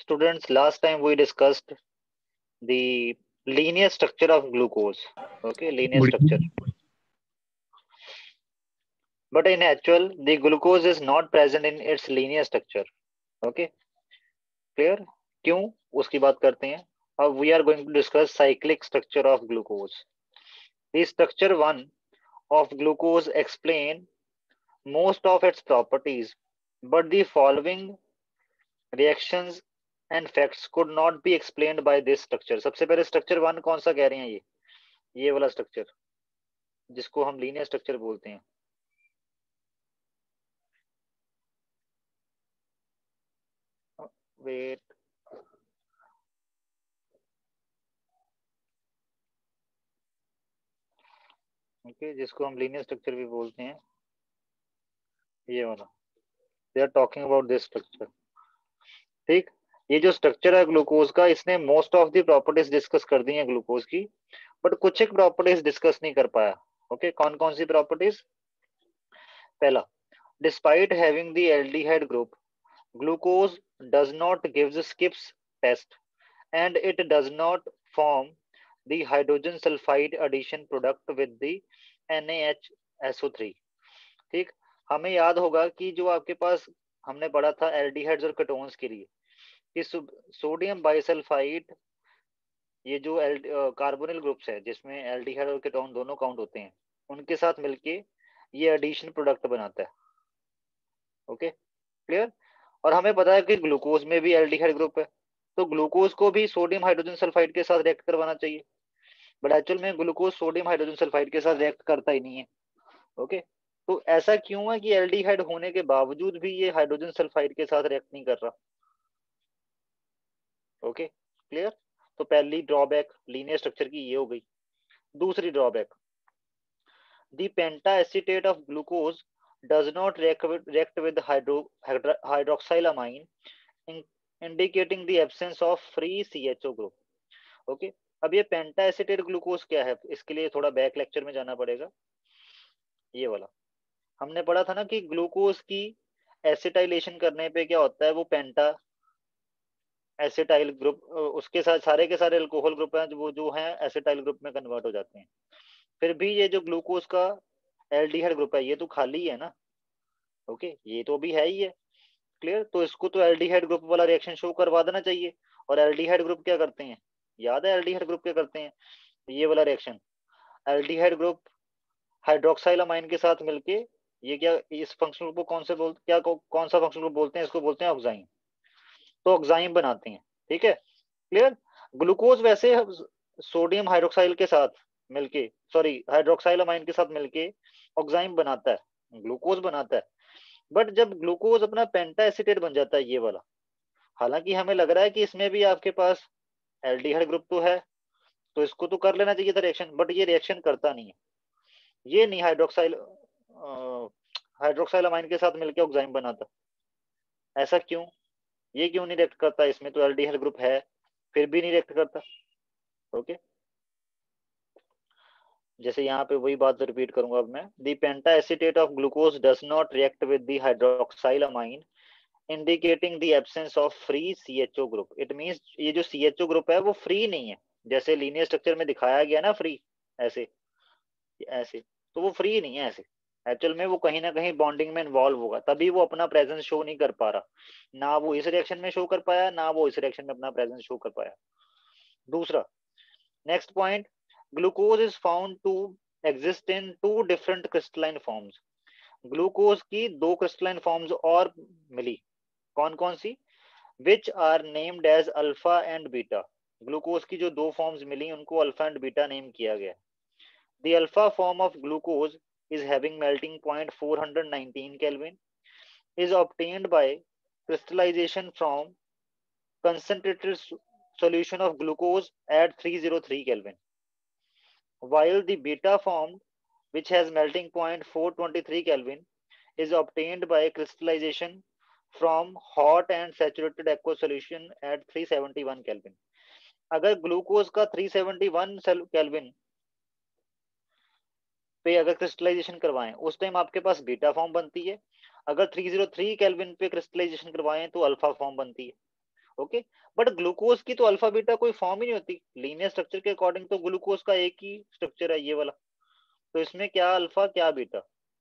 students, last time we discussed the linear structure of glucose. Okay, linear structure. But in actual, the glucose is not present in its linear structure. Okay, clear? क्यों? उसकी बात करते हैं. Now we are going to discuss cyclic structure of glucose. The structure 1 of glucose explain most of its properties, but the following reactions and facts could not be explained by this structure. सबसे पहले structure 1 कौन सा कह रहे हैं? ये वाला structure जिसको हम linear structure बोलते हैं. Wait. Okay, जिसको हम linear structure भी बोलते हैं, ये वाला. They are talking about this structure. ठीक, ये जो स्ट्रक्चर है ग्लूकोज का, इसने most of the properties discuss कर दी हैं ग्लूकोज की, बट कुछ एक प्रॉपर्टीज डिस्कस नहीं कर पाया. ओके, कौन कौन सी प्रॉपर्टीज? पहला, despite having the aldehyde group, glucose does not gives Schiff's test and it does not form the hydrogen sulphide addition product with the NaHSO3. ठीक, हमें याद होगा कि जो आपके पास हमने पढ़ा था एल्डिहाइड्स और कीटोन्स के लिए कि सोडियम बाइसल्फाइड, ये जो कार्बोनिल ग्रुप्स है जिसमें एल्डिहाइड और कीटोन दोनों काउंट होते हैं, उनके साथ मिलके ये एडिशन प्रोडक्ट बनाता है. Okay, clear? और हमें पता है कि ग्लूकोज में भी एल्डिहाइड ग्रुप है, तो ग्लूकोज को भी सोडियम हाइड्रोजन सल्फाइड के साथ रिएक्ट करवाना चाहिए, बट एक्चुअल में ग्लूकोज सोडियम हाइड्रोजन सल्फाइड के साथ रिएक्ट करता ही नहीं है. ओके, तो ऐसा क्यों है कि एल्डिहाइड होने के बावजूद भी ये हाइड्रोजन सल्फाइड के साथ रिएक्ट नहीं कर रहा? Okay, clear? तो पहली ड्रॉबैक लीनियर स्ट्रक्चर की ये हो गई. दूसरी drawback, the penta acetate of glucose does not react with hydroxylamine, indicating the absence of free CHO group. Okay, अब ये पेंटा एसीटेट ग्लूकोज क्या है, इसके लिए थोड़ा बैक लेक्चर में जाना पड़ेगा. ये वाला हमने पढ़ा था ना कि ग्लूकोज की एसिटाइलेशन करने पे क्या होता है, वो पेंटा एसिटाइल ग्रुप, उसके साथ सारे के सारे अल्कोहल ग्रुप हैं वो जो हैं एसिटाइल ग्रुप में कन्वर्ट हो जाते हैं. फिर भी ये जो ग्लूकोज का एल्डिहाइड ग्रुप है ये तो खाली है ना. ओके, ये तो भी है ही है. क्लियर? तो इसको तो एल्डिहाइड ग्रुप वाला रिएक्शन शो करवा देना चाहिए. और एल्डिहाइड ग्रुप क्या करते हैं? याद है एल्डिहाइड ग्रुप क्या करते हैं? ये वाला रिएक्शन, एल्डिहाइड ग्रुप हाइड्रोक्साइलामाइन के साथ मिलके ये क्या, इस फंक्शनल ग्रुप को कौन से बोलते, क्या कौन सा फंक्शनल ग्रुप बोलते हैं? इसको बोलते हैं ऑक्साइन. तो ऑक्साइन बनाते हैं. ठीक है, क्लियर? ग्लूकोज वैसे सोडियम हाइड्रोक्साइल के साथ मिलके, सॉरी हाइड्रोक्साइलामाइन के साथ मिलके ऑक्साइन बनाता है, ग्लूकोज बनाता है. बट जब ग्लूकोज अपना पेंटा एसीटेट बन जाता है ये वाला, हालांकि हमें लग रहा है कि इसमें भी आपके पास एल्डिहाइड ग्रुप तो है, तो इसको तो कर लेना चाहिए था रिएक्शन, बट ये रिएक्शन करता नहीं है. ये नहीं हाइड्रोक्साइलामाइन के साथ मिलके ऑक्साइन बनाता. ऐसा क्यों? ये क्यों नहीं रिएक्ट करता? इसमें तो एल्डिहाइड ग्रुप है, फिर भी नहीं रिएक्ट करता. ओके, जैसे यहाँ पे वही बात रिपीट करूंगा अब मैं. The penta acetate of glucose does not react with the hydroxylamine, indicating the absence of free CHO group. It means ये जो CHO ग्रुप है वो फ्री नहीं है, जैसे लीनियर स्ट्रक्चर में दिखाया गया ना फ्री, ऐसे ऐसे, तो वो फ्री नहीं है ऐसे. एक्चुअल में वो कहीं ना कहीं बॉन्डिंग में इन्वॉल्व होगा, तभी वो अपना प्रेजेंस शो नहीं कर पा रहा. ना वो इस रिएक्शन में शो कर पाया, ना वो इस रिएक्शन में अपना प्रेजेंस शो कर पाया. दूसरा, next point, glucose is found to exist in 2 different crystalline forms. Glucose की 2 क्रिस्टलाइन फॉर्म्स और मिली. कौन कौन सी? Which are named as alpha and beta. Glucose की जो 2 फॉर्म्स मिली उनको अल्फा एंड बीटा नेम किया गया. The alpha form of glucose is having melting point 419 Kelvin, is obtained by crystallization from concentrated solution of glucose at 303 Kelvin, while the beta form, which has melting point 423 Kelvin, is obtained by crystallization from hot and saturated aqueous solution at 371 Kelvin. अगर glucose का 371 kelvin पे अगर crystallisation करवाएं उस time आपके पास beta form बनती है. अगर 303 केल्विन पे क्रिस्टलाइजेशन करवाएं तो अल्फा फॉर्म बनती है. ओके, बट ग्लूकोज की तो अल्फा बीटा कोई फॉर्म ही नहीं होती, लीनियर स्ट्रक्चर के अकॉर्डिंग तो ग्लूकोज का एक ही स्ट्रक्चर है ये वाला, तो इसमें क्या अल्फा क्या बीटा।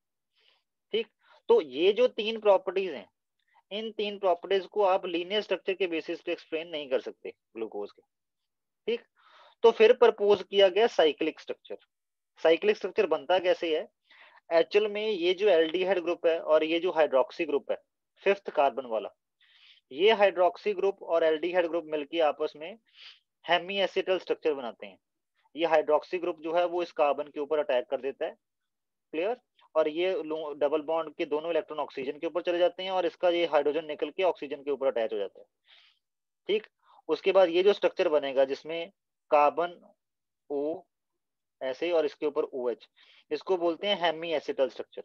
ठीक, तो ये जो तीन प्रॉपर्टीज हैं, इन तीन प्रॉपर्टीज को आप लीनियर स्ट्रक्चर के बेसिस पे एक्सप्लेन नहीं कर सकते ग्लूकोज के। ठीक, तो फिर प्रपोज किया गया साइक्लिक स्ट्रक्चर। साइक्लिक स्ट्रक्चर बनता कैसे है, एक्चुअल में ये जो एल्डिहाइड ग्रुप है और ये जो हाइड्रोक्सी ग्रुप है, फिफ्थ कार्बन वाला, ये हाइड्रोक्सी ग्रुप और एल्डिहाइड ग्रुप मिलकर आपस में हेमी एसिटल स्ट्रक्चर बनाते हैं। ये हाइड्रोक्सी ग्रुप जो है वो इस कार्बन के ऊपर अटैक कर देता है, क्लियर, और ये डबल बॉन्ड के दोनों इलेक्ट्रॉन ऑक्सीजन के ऊपर चले जाते हैं और इसका ये हाइड्रोजन निकल के ऑक्सीजन के ऊपर अटैच हो जाता है। ठीक, उसके बाद ये जो स्ट्रक्चर बनेगा जिसमें कार्बन ओ ऐसे और इसके ऊपर ओ एच, इसको बोलते हैं हेमी एसिटल स्ट्रक्चर,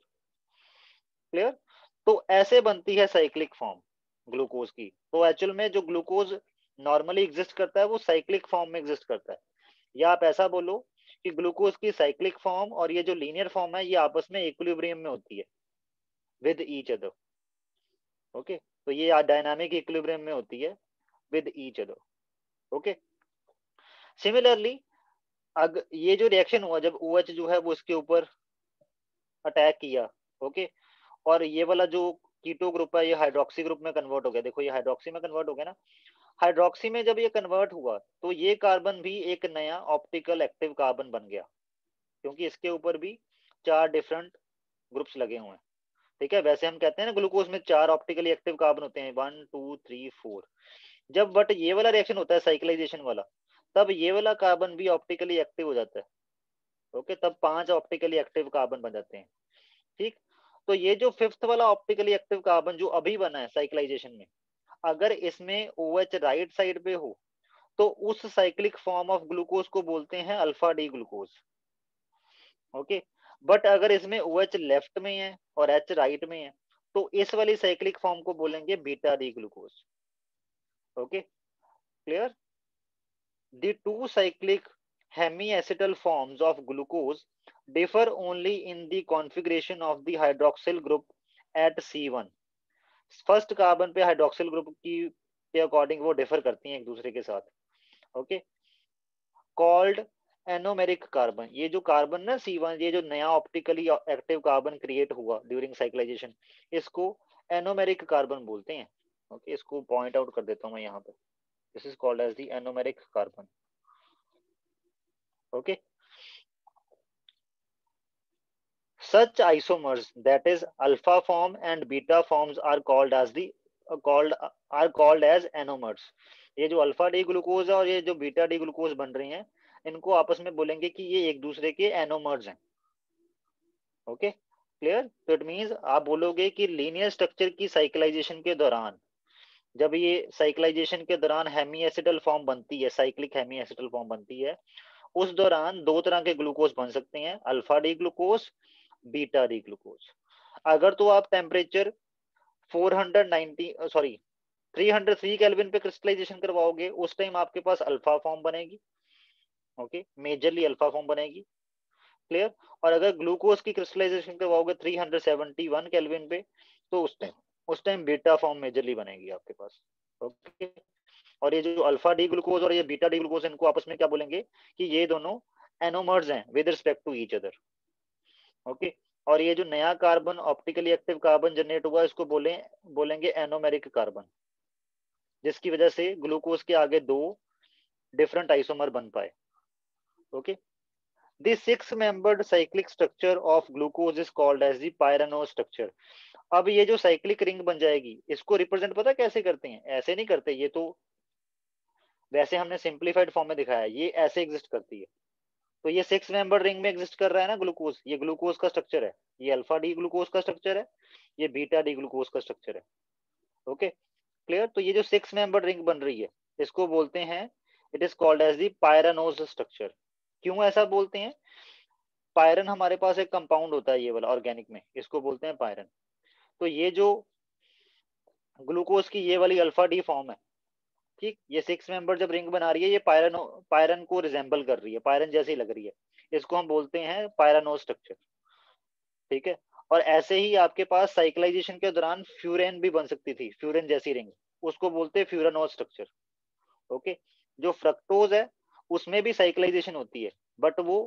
क्लियर। तो ऐसे बनती है साइक्लिक फॉर्म ग्लूकोज की। तो एक्चुअल में जो ग्लूकोज नॉर्मली एग्जिस्ट करता है वो साइक्लिक फॉर्म में एग्जिस्ट करता है, या आप ऐसा बोलो कि ग्लूकोज की साइक्लिक फॉर्म और ये जो लीनियर फॉर्म है ये आपस में इक्विलिब्रियम में होती है विद ईच अदर। ओके, तो ये डायनामिक इक्विलिब्रियम में होती है with each other. Okay, similarly अगर ये जो रिएक्शन हुआ जब OH जो है वो इसके ऊपर अटैक किया, ओके, और ये वाला जो कीटो ग्रुप है ये हाइड्रोक्सी ग्रुप में कन्वर्ट हो गया, देखो ये हाइड्रोक्सी में कन्वर्ट हो गया ना, हाइड्रोक्सी में जब ये कन्वर्ट हुआ तो ये कार्बन भी एक नया ऑप्टिकल एक्टिव कार्बन बन गया, क्योंकि इसके ऊपर भी चार डिफरेंट ग्रुप्स लगे हुए हैं। ठीक है, वैसे हम कहते हैं ना ग्लूकोज में चार ऑप्टिकली एक्टिव कार्बन होते हैं, 1 2 3 4। जब बट ये वाला रिएक्शन होता है साइक्लाइजेशन वाला, तब ये वाला कार्बन भी ऑप्टिकली एक्टिव हो जाता है। ओके, तब 5 ऑप्टिकली एक्टिव कार्बन बन जाते हैं। ठीक, तो ये जो फिफ्थ वाला ऑप्टिकली एक्टिव कार्बन जो अभी बना है साइक्लाइजेशन में, अगर इसमें OH राइट साइड पे हो तो उस साइक्लिक फॉर्म ऑफ ग्लूकोज को बोलते हैं alpha D glucose. Okay, but अगर इसमें OH लेफ्ट में है और H राइट में है तो इस वाली साइक्लिक फॉर्म को बोलेंगे beta D glucose. Okay, clear. The two cyclic hemiacetal forms of glucose differ only in the configuration of the hydroxyl group at C1। First carbon पे हाइड्रोक्सिल ग्रुप की के अकॉर्डिंग वो डिफर करती हैं एक दूसरे के साथ। ओके, कॉल्ड एनोमेरिक कार्बन, ये जो कार्बन ना C1, ये जो नया ऑप्टिकली एक्टिव कार्बन क्रिएट हुआ ड्यूरिंग साइक्लाइजेशन, इसको एनोमेरिक कार्बन बोलते हैं। ओके, इसको पॉइंट आउट कर देता हूं मैं यहाँ पे, this is called as the anomeric carbon. Okay, such isomers, that is alpha form and beta forms, are called as the called as anomers। ये जो अल्फा डी ग्लूकोज है और ये जो बीटा डी ग्लूकोज बन रही हैं, इनको आपस में बोलेंगे कि ये एक दूसरे के एनोमर्स हैं। Okay, clear. तो इट मींस आप बोलोगे कि लीनियर स्ट्रक्चर की साइक्लाइजेशन के दौरान, जब ये साइक्लाइजेशन के दौरान हेमी एसिडल फॉर्म बनती है, साइक्लिक हेमी एसिडल फॉर्म बनती है, उस दौरान दो तरह के ग्लूकोज बन सकते हैं, alpha D glucose, beta D glucose. अगर तो आप टेम्परेचर 303 केल्विन पे क्रिस्टलाइजेशन करवाओगे उस टाइम आपके पास अल्फा फॉर्म बनेगी। ओके, मेजरली अल्फा फॉर्म बनेगी, क्लियर। और अगर ग्लूकोज की क्रिस्टलाइजेशन करवाओगे 371 केल्विन पे तो उस टाइम बीटा फॉर्म मेजरली बनेगी आपके पास। ओके, और ये जो अल्फा डी ग्लूकोज और ये बीटा डी ग्लूकोज, इनको आपस में क्या बोलेंगे कि ये दोनों एनोमर्स हैं with respect to each other. Okay, और ये जो नया carbon optically active carbon generate हुआ इसको बोलेंगे एनोमेरिक कार्बन, जिसकी वजह से ग्लूकोज के आगे दो डिफरेंट आइसोमर बन पाए। Okay, the 6 membered cyclic structure of glucose is called as the pyranose structure. अब ये जो साइक्लिक रिंग बन जाएगी इसको रिप्रेजेंट पता कैसे करते हैं, ऐसे नहीं करते, ये तो वैसे हमने सिंप्लीफाइड फॉर्म में दिखाया, ये ऐसे एग्जिस्ट करती है। तो ये 6 मेंबर रिंग में एग्जिस्ट कर रहा है ना ग्लूकोज, ये ग्लूकोज का स्ट्रक्चर है, ये अल्फा डी ग्लूकोज का स्ट्रक्चर है, ये बीटा डी ग्लूकोज का स्ट्रक्चर है। Okay, clear. तो ये जो 6 मेंबर रिंग बन रही है इसको बोलते हैं, it is called as the pyranose structure. क्यों ऐसा बोलते हैं, पायरन हमारे पास एक कंपाउंड होता है ये वाला ऑर्गेनिक में, इसको बोलते हैं पायरन। तो ये जो ग्लूकोज की ये वाली अल्फा डी फॉर्म है, ठीक, ये 6 मेंबर जब रिंग बना रही है ये पायरन को रिजेंबल कर रही है, पायरन जैसी लग रही है, इसको हम बोलते हैं पायरानोज स्ट्रक्चर। ठीक है, और ऐसे ही आपके पास साइक्लाइजेशन के दौरान फ्यूरेन भी बन सकती थी, फ्यूरेन जैसी रिंग, उसको बोलते हैं फ्यूरानोल स्ट्रक्चर। ओके, जो फ्रक्टोज है उसमें भी साइक्लाइजेशन होती है, बट वो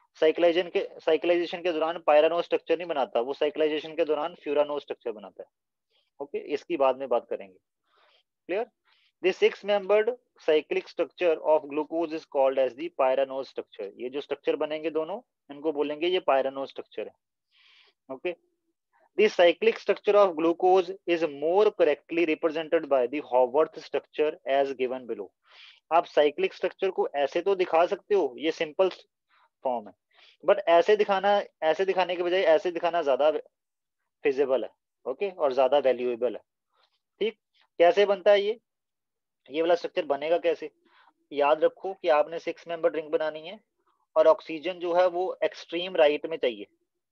साइक्लाइजेशन के दौरान पायरानोल स्ट्रक्चर नहीं बनाता, वो साइक्लाइजेशन के दौरान फ्यूरानोल स्ट्रक्चर बनाता है। ओके, इसकी बाद में बात करेंगे। Clear? The six-membered cyclic structure of glucose is called as the pyranose structure. ये जो स्ट्रक्चर बनेंगे दोनों, इनको बोलेंगे ये pyranose स्ट्रक्चर है। Okay, the cyclic structure of glucose is more correctly represented by the Haworth structure as given below. आप cyclic structure को ऐसे तो दिखा सकते हो, ये सिंपल फॉर्म है, बट ऐसे दिखाने के बजाय ऐसे दिखाना ज्यादा फिजिबल है। ओके, और ज्यादा वैल्यूएबल है। ठीक, कैसे बनता है ये वाला स्ट्रक्चर बनेगा कैसे? याद रखो कि आपने 6 मेंबर रिंग बनानी है और ऑक्सीजन जो है वो एक्सट्रीम राइट में चाहिए।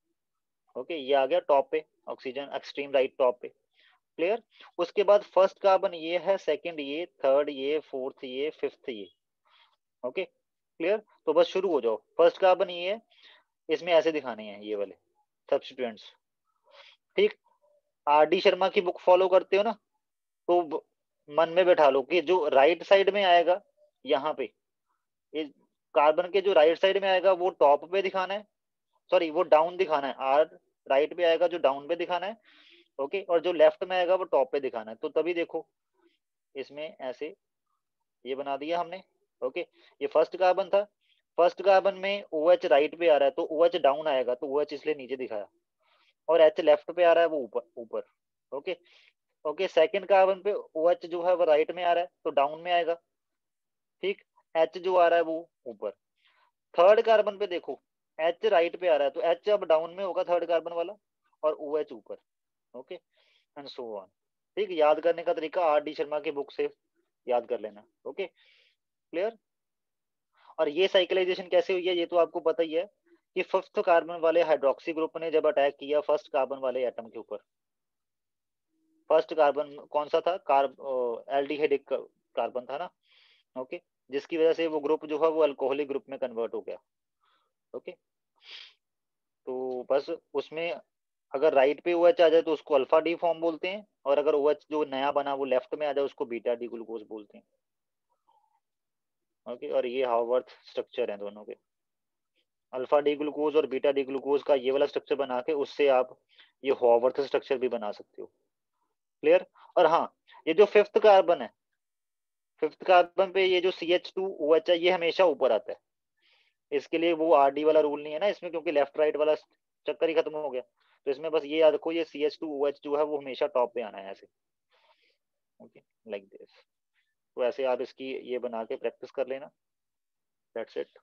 ओके, ये आ गया टॉप पे, ऑक्सीजन एक्सट्रीम राइट टॉप पे। क्लियर? उसके बाद फर्स्ट कार्बन ये है, सेकंड ये, थर्ड ये, फोर्थ ये, फिफ्थ ये। Okay, clear? तो बस शुरू हो जाओ। फर्स्ट कार्बन ये है, इसमें ऐसे दिखाने हैं ये वाले सब्स्टिट्यूएंट्स। ठीक, आर डी शर्मा की बुक फॉलो करते हो ना, तो मन में बैठा लो कि जो राइट साइड में आएगा यहाँ पे, ये कार्बन के जो राइट साइड में आएगा वो टॉप पे दिखाना है, सॉरी वो डाउन दिखाना है। आर राइट पे आएगा जो डाउन पे दिखाना है। ओके, और जो लेफ्ट में आएगा वो टॉप पे दिखाना है। तो तभी देखो इसमें ऐसे ये बना दिया हमने। ओके, ये फर्स्ट कार्बन था, फर्स्ट कार्बन में OH राइट पे आ रहा है तो OH डाउन आएगा, तो OH इसलिए नीचे दिखाया, और H लेफ्ट पे आ रहा है वो ऊपर ऊपर। ओके, ओके, सेकंड कार्बन पे OH जो है वो राइट में आ रहा है तो डाउन में आएगा। ठीक, H जो आ रहा है वो ऊपर। थर्ड कार्बन पे देखो H राइट पे आ रहा है तो H अब डाउन में होगा थर्ड कार्बन वाला, और OH ऊपर। Okay, and so on. ठीक, याद करने का तरीका आर डी शर्मा की बुक से याद कर लेना। Okay, clear? और ये साइक्लाइजेशन कैसे हुई है ये तो आपको पता ही है कि फिफ्थ कार्बन वाले हाइड्रोक्सी ग्रुप ने जब अटैक किया फर्स्ट कार्बन वाले एटम के ऊपर। फर्स्ट कार्बन कौन सा था? एल्डिहाइड कार्बन था ना। ओके, जिसकी वजह से वो ग्रुप जो है वो अल्कोहलिक ग्रुप में कन्वर्ट हो गया। ओके, तो बस उसमें अगर राइट पे OH आ जाए तो उसको अल्फा डी फॉर्म बोलते हैं, और अगर OH जो नया बना वो लेफ्ट में आ जाए उसको बीटा डी ग्लूकोज बोलते हैं। ओके, और ये हावर्थ स्ट्रक्चर है दोनों के, अल्फा डी ग्लूकोज और बीटा डी ग्लूकोज का ये वाला स्ट्रक्चर बना के उससे आप ये हावर्थ स्ट्रक्चर भी बना सकते हो। क्लियर? और हाँ, ये जो फिफ्थ कार्बन है, फिफ्थ कार्बन पे ये जो CH2OH है ये हमेशा ऊपर आता है। इसके लिए वो RD वाला रूल नहीं है ना इसमें, क्योंकि लेफ्ट राइट वाला चक्कर ही खत्म हो गया। तो इसमें बस ये याद रखो ये CH2OH जो है वो हमेशा टॉप पे आना है ऐसे। Okay, like this. तो ऐसे आप इसकी ये बना के प्रैक्टिस कर लेना। That's it.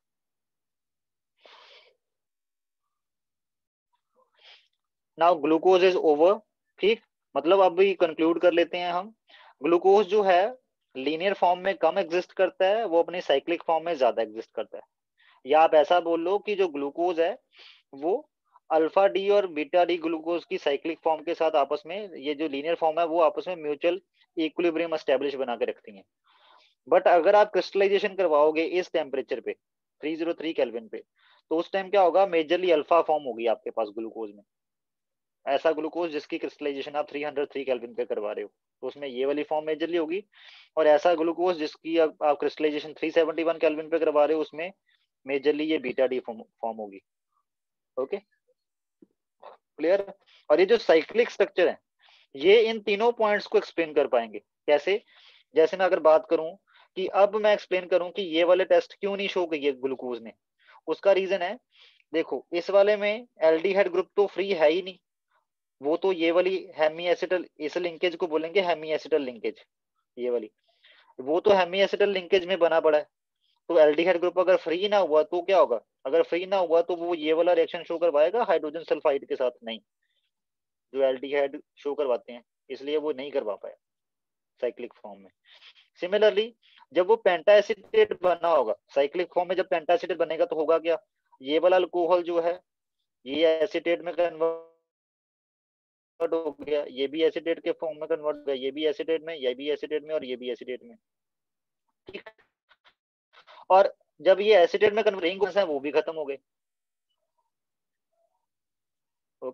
Now glucose is over. ठीक, मतलब अभी कंक्लूड कर लेते हैं हम। ग्लूकोज जो है लीनियर फॉर्म में कम एग्जिस्ट करता है, वो अपनी साइक्लिक फॉर्म में ज्यादा एग्जिस्ट करता है। या आप ऐसा बोल लो कि जो ग्लूकोज है वो अल्फा डी और बीटा डी ग्लूकोज की साइक्लिक फॉर्म के साथ आपस में, ये जो लीनियर फॉर्म है वो आपस में म्यूचुअल इक्विलिब्रियम एस्टेब्लिश बना के रखती हैं। बट अगर आप क्रिस्टलाइजेशन करवाओगे इस टेम्परेचर पे 303 केल्विन पे, तो उस टाइम क्या होगा, मेजरली अल्फा फॉर्म होगी आपके पास ग्लूकोज में। ऐसा ग्लूकोज जिसकी क्रिस्टलाइजेशन आप 303 केल्विन पे करवा रहे हो तो उसमें ये वाली फॉर्म मेजरली होगी, और ऐसा ग्लूकोज जिसकी आप क्रिस्टलाइजेशन 371 केल्विन पे करवा रहे हो उसमें मेजरली ये बीटा डी फॉर्म होगी। Okay, clear? और ये जो साइक्लिक स्ट्रक्चर है ये इन तीनों पॉइंट्स को एक्सप्लेन कर पाएंगे। कैसे? जैसे मैं अगर बात करूं कि अब मैं एक्सप्लेन करूं कि ये वाले टेस्ट क्यों नहीं शो किए ग्लूकोज ने, उसका रीजन है, देखो इस वाले में एल्डिहाइड ग्रुप तो फ्री है ही नहीं, वो तो ये वाली हेमी एसिटल, इस लिंकेज को बोलेंगे हेमी एसिटल लिंकेज, ये वाली, वो तो हेमी एसिटल लिंकेज में बना पड़ा है। तो एल्डिहाइड ग्रुप अगर फ्री ना हुआ तो क्या होगा, अगर फ्री ना हुआ तो वो ये वाला रिएक्शन शो करवाएगा हाइड्रोजन सल्फाइड के साथ? नहीं, जो एल्डिहाइड शो करवाते हैं, इसलिए वो नहीं करवा पाया साइक्लिक फॉर्म में। सिमिलरली जब वो पेंटा एसिटेट बना होगा साइक्लिक फॉर्म में, जब पेंटा एसिटेट बनेगा तो होगा क्या, ये वाला अल्कोहल जो है ये एसिटेट में कन्वर्ट हो गया, ये भी एसिटेट के फॉर्म में कन्वर्ट हो गया, ये भी एसिटेट में, ये भी एसिटेट में, और ये भी एसिटेट में। ठीक, और जब ये एसिटेट में कन्वर्ट है वो भी खत्म हो गए। ओके,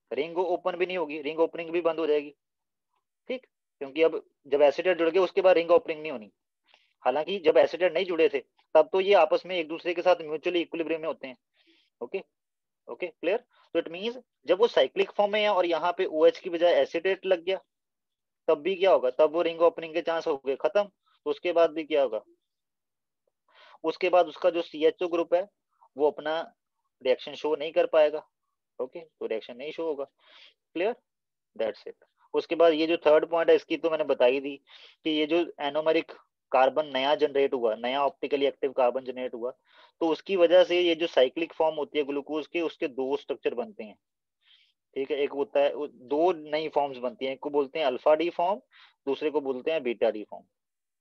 रिंग ओपन भी नहीं होगी, रिंग ओपनिंग भी बंद हो जाएगी। ठीक, क्योंकि अब जब एसिटेट जुड़ गए उसके बाद रिंग ओपनिंग नहीं होनी। हालांकि जब एसिटेट नहीं जुड़े थे तब तो ये आपस में एक दूसरे के साथ म्यूचुअली इक्विलिब्रियम में होते हैं। Okay, okay clear. तो इट मींस जब वो साइक्लिक फॉर्म में है और यहाँ पे OH की बजाय एसिटेट लग गया, तब भी क्या होगा, तब वो रिंग ओपनिंग के चांस हो गए खत्म। तो उसके बाद भी क्या होगा, उसके बाद उसका जो CHO ग्रुप है वो अपना रिएक्शन शो नहीं कर पाएगा। ओके, तो रिएक्शन नहीं शो होगा। Clear, that's it. उसके बाद ये जो थर्ड पॉइंट है इसकी तो मैंने बताई दी कि ये जो एनोमेरिक कार्बन नया जनरेट हुआ, नया ऑप्टिकली एक्टिव कार्बन जनरेट हुआ, तो उसकी वजह से ये जो साइक्लिक फॉर्म होती है ग्लूकोज के, उसके दो स्ट्रक्चर बनते हैं। ठीक है, एक होता है, दो नई फॉर्म्स बनती हैं, एक को बोलते हैं अल्फा डी फॉर्म, दूसरे को बोलते हैं बीटा डी फॉर्म।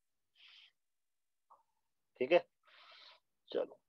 ठीक है, चलो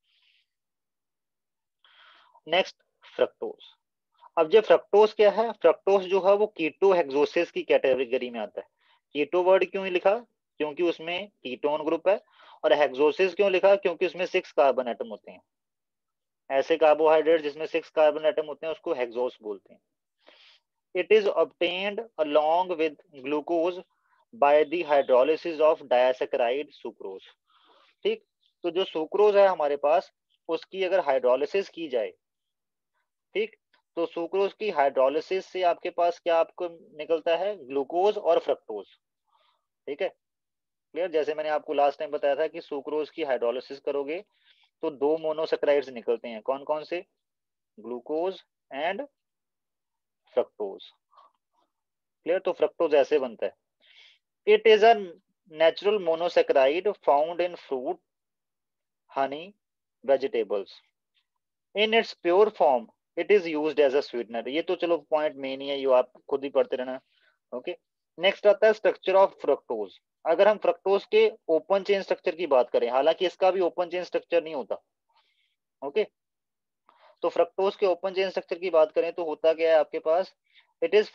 नेक्स्ट, फ्रक्टोज। अब जो फ्रक्टोज क्या है, फ्रक्टोज जो है वो कीटो हेक्सोसिस की कैटेगरी में आता है। कीटो वर्ड क्यों लिखा, क्योंकि उसमें कीटोन ग्रुप है, और हेक्सोसिस क्यों लिखा, क्योंकि उसमें 6 कार्बन एटम होते हैं। ऐसे कार्बोहाइड्रेट जिसमें 6 कार्बन एटम होते हैं उसको हेक्सोस बोलते हैं। It is obtained along with glucose by the hydrolysis of disaccharide sucrose. ठीक, तो जो सुक्रोज है हमारे पास, उसकी अगर हाइड्रोलिसिस की जाए, ठीक, तो सुक्रोज की हाइड्रोलिसिस से आपके पास क्या आपको निकलता है, ग्लूकोज और फ्रक्टोज। ठीक है, क्लियर। जैसे मैंने आपको लास्ट टाइम बताया था कि सुक्रोज की हाइड्रोलिसिस करोगे तो दो मोनोसेक्राइड्स निकलते हैं, कौन कौन से, ग्लूकोज एंड फ्रक्टोज। क्लियर, तो फ्रक्टोज ऐसे बनता है। It is a natural monosaccharide found in fruit, honey, vegetables. In its pure form it is used as a sweetener. ये तो चलो पॉइंट मेन ही है, ये आप खुद ही पढ़ते रहना। ओके, नेक्स्ट आता है स्ट्रक्चर ऑफ फ्रक्टोज। अगर हम फ्रक्टोज के ओपन चेन स्ट्रक्चर की बात करें, हालांकि इसका भी ओपन चेन स्ट्रक्चर नहीं होता। ओके, तो फ्रक्टोज के ओपन चेन स्ट्रक्चर की बात करें तो होता क्या है आपके पास, it is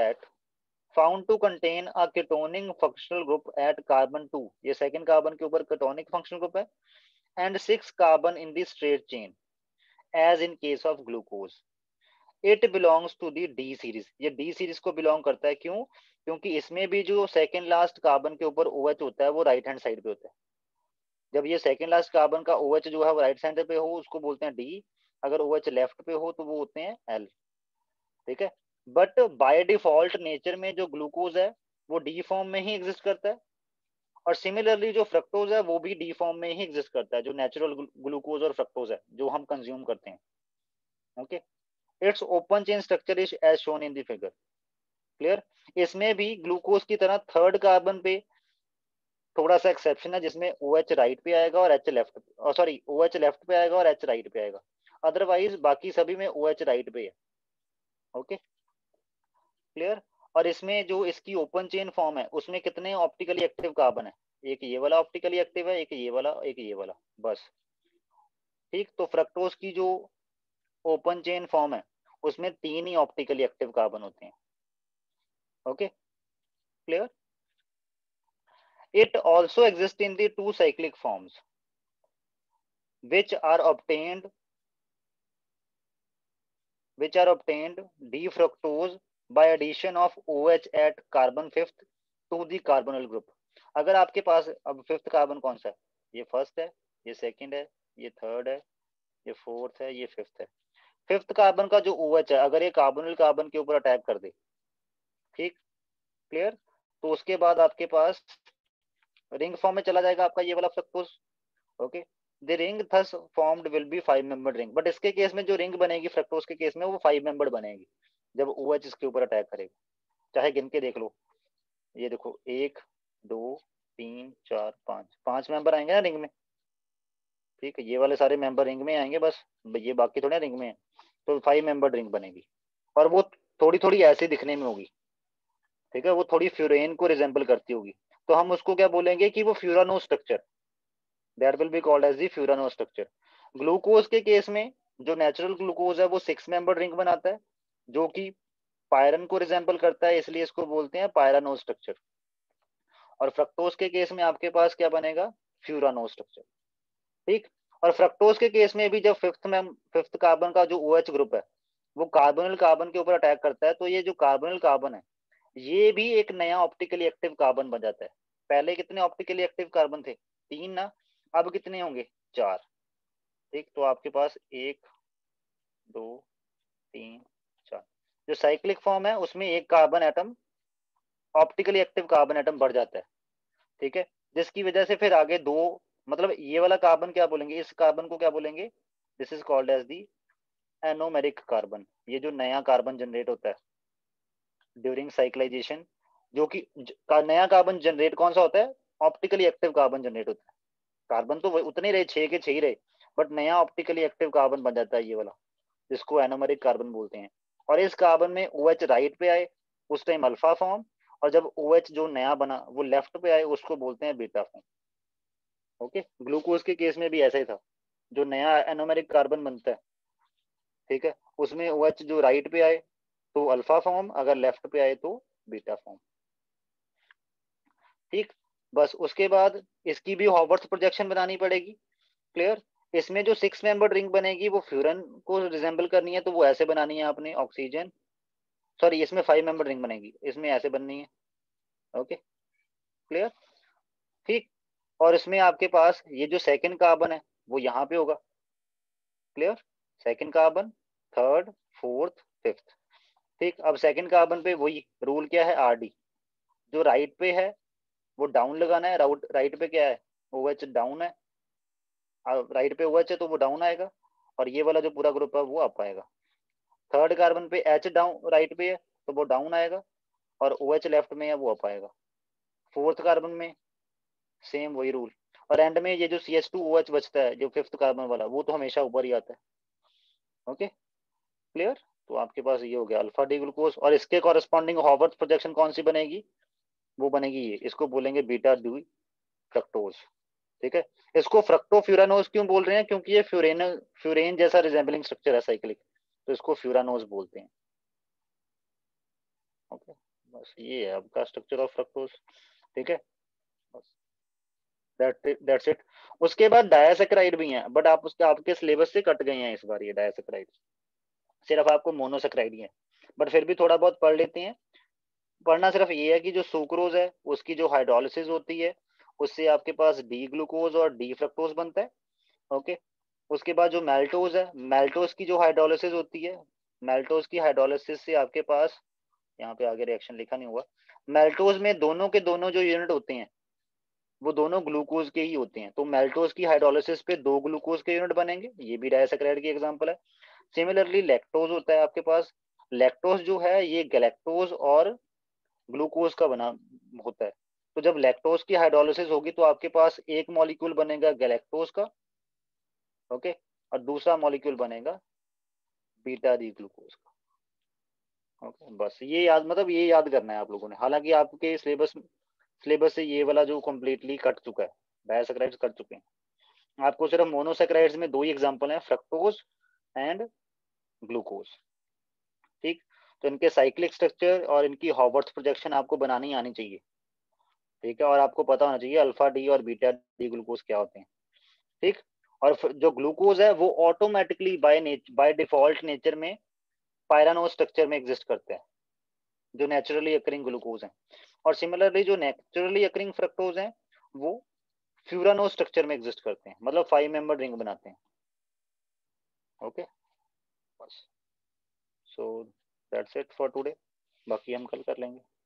found to contain a ketonic functional group at carbon 2, ये सेकंड कार्बन के ऊपर कीटोनिक फंक्शनल ग्रुप है, and 6 carbon in the straight chain as in case of glucose. It belongs to the D series, ये D series को belong करता है। क्यों, क्योंकि इसमें भी जो सेकंड लास्ट कार्बन के ऊपर OH होता है वो राइट हैंड साइड पे होता है। जब ये सेकंड लास्ट कार्बन का OH जो है वो राइट साइड पे हो उसको बोलते हैं डी, अगर OH लेफ्ट पे हो तो वो होते हैं एल। ठीक है, बट बाय डिफॉल्ट नेचर में जो ग्लूकोज है वो डी फॉर्म में ही एग्जिस्ट करता है, और सिमिलरली जो फ्रक्टोज है वो भी डी फॉर्म में ही एग्जिस्ट करता है, जो नेचुरल ग्लूकोज और फ्रक्टोज है जो हम कंज्यूम करते हैं। Okay, its open chain structure is as shown in the figure. Clear, इसमें भी ग्लूकोज की तरह थर्ड कार्बन पे थोड़ा सा एक्सेप्शन है, जिसमें OH राइट पे आएगा और H left, sorry OH left पे आएगा और H राइट पे आएगा, अदरवाइज बाकी सभी में OH राइट पे है। Okay, clear. और इसमें जो इसकी ओपन चेन फॉर्म है उसमें कितने ऑप्टिकली एक्टिव कार्बन है, एक ये वाला ऑप्टिकली एक्टिव है, एक ये वाला, एक ये वाला, बस। ठीक, तो फ्रक्टोज की जो ओपन चेन फॉर्म है उसमें 3 ही ऑप्टिकली एक्टिव कार्बन होते हैं। Okay, clear. It also exists in the two cyclic forms, which are obtained d-fructose by addition of OH at carbon fifth to the carbonyl group। अगर आपके पास अब fifth carbon कौन सा है, ये फर्स्ट है, ये सेकंड है, ये थर्ड है, ये फोर्थ है, ये फिफ्थ है। फिफ्थ कार्बन का जो OH है अगर ये कार्बोनिल कार्बन के ऊपर अटैक कर दे, ठीक, क्लियर, तो उसके बाद आपके पास रिंग फॉर्म में चला जाएगा आपका ये वाला fructose. Okay, the ring thus formed will be 5 membered ring, but इसके केस में जो रिंग बनेगी फ्रक्टोज के केस में वो 5 मेंबर्ड बनेगी जब OH इसके ऊपर अटैक करेगा। चाहे गिन के देख लो, ये देखो 1 2 3 4 5, 5 मेंबर आएंगे ना रिंग में। ठीक है, ये वाले सारे मेंबर रिंग में आएंगे बस, ये बाकी थोड़े रिंग में है, तो 5 मेंबर्ड रिंग बनेगी। और वो थोड़ी थोड़ी ऐसे दिखने में होगी। ठीक है, वो थोड़ी फ्यूरेन को रिजेंबल करती होगी, तो हम उसको क्या बोलेंगे कि वो furano structure, that will be called as the furano structure. Glucose के केस में जो नेचुरल ग्लूकोज है वो 6 मेंबर्ड रिंग बनाता है जो कि पायरन को रिजेंबल करता है, इसलिए इसको बोलते हैं पायरानो स्ट्रक्चर। और फ्रक्टोज के केस में आपके पास क्या बनेगा, फ्यूरानो स्ट्रक्चर। ठीक, और फ्रक्टोज के केस में भी जब फिफ्थ कार्बन का जो OH ग्रुप है वो कार्बोनिल कार्बन के ऊपर अटैक करता है, तो ये जो कार्बोनिल कार्बन है ये भी एक नया ऑप्टिकली एक्टिव कार्बन बन जाता है। पहले कितने ऑप्टिकली एक्टिव कार्बन थे? 3 ना, अब कितने होंगे? 4। ठीक, तो आपके पास 1 2 3 4, जो साइक्लिक फॉर्म है उसमें एक carbon atom optically active carbon atom बढ़ जाता है। ठीक है, जिसकी वजह से फिर आगे दो, मतलब ये वाला कार्बन क्या बोलेंगे, इस कार्बन को क्या बोलेंगे? This is called as the anomeric carbon. ये जो नया कार्बन जनरेट होता है ड्यूरिंग साइक्लाइजेशन, जो कि नया कार्बन जनरेट कौन सा होता है? ऑप्टिकली एक्टिव कार्बन जनरेट होता है। कार्बन तो उतने रहे, 6 के 6 ही रहे, बट नया ऑप्टिकली एक्टिव कार्बन बन जाता है ये वाला, जिसको एनोमेरिक कार्बन बोलते हैं। और इस कार्बन में OH राइट पे आए उस टाइम अल्फा फॉर्म, और जब OH जो नया बना वो लेफ्ट पे आए उसको बोलते हैं बीटा फॉर्म। ओके, ग्लूकोज के केस में भी ऐसा ही था, जो नया एनोमेरिक कार्बन बनता है, ठीक है, उसमें OH जो राइट पे आए तो अल्फा फॉर्म, अगर लेफ्ट पे आए तो बीटा फॉर्म। ठीक, बस उसके बाद इसकी भी हॉवर्थ प्रोजेक्शन बनानी पड़ेगी। क्लियर? इसमें जो 6 मेंबर रिंग बनेगी वो फ्यूरन को रिजेंबल करनी है, तो वो ऐसे बनानी है आपने, ऑक्सीजन, सॉरी इसमें 5 मेंबर रिंग बनेगी, इसमें ऐसे बननी है। Okay, clear? ठीक, और इसमें आपके पास ये जो सेकंड कार्बन है वो यहाँ पे होगा। Clear? Second carbon, third, fourth, fifth. ठीक, अब सेकंड कार्बन पे वही रूल क्या है? RD। जो राइट पे है वो डाउन लगाना है, राइट पे क्या है? OH डाउन है, राइट पे OH है तो वो डाउन आएगा, और ये वाला जो पूरा ग्रुप है वो अप आएगा। थर्ड कार्बन पे H डाउन राइट पे है तो वो डाउन आएगा, और OH लेफ्ट में है वो अप आएगा। फोर्थ कार्बन में सेम वही रूल, और एंड में ये जो CH2OH बचता है जो फिफ्थ कार्बन वाला, वो तो हमेशा ऊपर ही आता है। Okay, clear? तो आपके पास ये हो गया अल्फा डी ग्लूकोज, और इसके कॉरेस्पॉन्डिंग हॉवर्थ प्रोजेक्शन कौन सी बनेगी? वो बनेगी ये, इसको बोलेंगे बीटा डी फ्रक्टोज। ठीक है, इसको फ्रक्टोफ्यूरानोज क्यों बोल रहे हैं? क्योंकि ये फ्यूरेन जैसा रिजेंबलिंग स्ट्रक्चर है साइक्लिक, तो इसको फ्यूरानोज बोलते हैं। ओके, बस ये है आपका स्ट्रक्चर ऑफ फ्रक्टोज। ठीक है, बस दैट्स इट। उसके बाद डायासेक्राइड भी हैं, बट आप उसके आपके सिलेबस से कट गए हैं इस बार ये डायासेक्राइड, सिर्फ आपको मोनोसेक्राइड ही है, बट फिर भी थोड़ा बहुत पढ़ लेते हैं। पढ़ना सिर्फ ये है कि जो सुक्रोज है उसकी जो हाइड्रोलिसिस होती है उससे आपके पास डी ग्लूकोज और डी फ्रक्टोज बनता है। ओके, उसके बाद जो मेल्टोज है, मेल्टोज की जो हाइड्रोलिसिस होती है, मेल्टोज की हाइड्रोलिसिस से आपके पास, यहाँ पे आगे रिएक्शन लिखा नहीं हुआ, मेल्टोज में दोनों के दोनों जो यूनिट होते हैं वो दोनों ग्लूकोज के ही होते हैं, तो मेल्टोज की हाइड्रोलिसिस पे 2 ग्लूकोज के यूनिट बनेंगे, ये भी डायसैकेराइड की एग्जांपल है। सिमिलरली लैक्टोज होता है आपके पास, लैक्टोज जो है ये गैलेक्टोज और ग्लूकोज का बना होता है, तो जब लैक्टोज की हाइड्रोलिसिस होगी तो आपके पास एक मॉलिक्यूल बनेगा गैलेक्टोज का, ओके, और दूसरा मॉलिक्यूल बनेगा बीटा डी ग्लूकोज का। ओके, बस ये याद, मतलब ये याद करना है आप लोगों ने, हालांकि आपके सिलेबस से ये वाला जो कम्प्लीटली कट चुका है, डायसैकेराइड्स कट चुके हैं। आपको सिर्फ मोनोसेक्राइड्स में 2 ही एग्जांपल हैं, फ्रक्टोज एंड ग्लूकोज। ठीक, तो इनके साइक्लिक स्ट्रक्चर और इनकी हॉवर्थ प्रोजेक्शन आपको बनानी आनी चाहिए। ठीक है, और आपको पता होना चाहिए अल्फा डी और बीटा डी ग्लूकोज क्या होते हैं। ठीक, और जो ग्लूकोज है वो ऑटोमेटिकली बाय डिफॉल्ट नेचर में पायरानोज स्ट्रक्चर में एग्जिस्ट करते हैं, जो नेचुरली अकरिंग ग्लूकोज हैं। और सिमिलरली जो नेचुरली अकरिंग फ्रक्टोज हैं वो फ्यूरानोज स्ट्रक्चर में एग्जिस्ट करते हैं, मतलब 5 मेंबर रिंग बनाते हैं। ओके, बस, so that's it for today, बाकी हम कल कर लेंगे।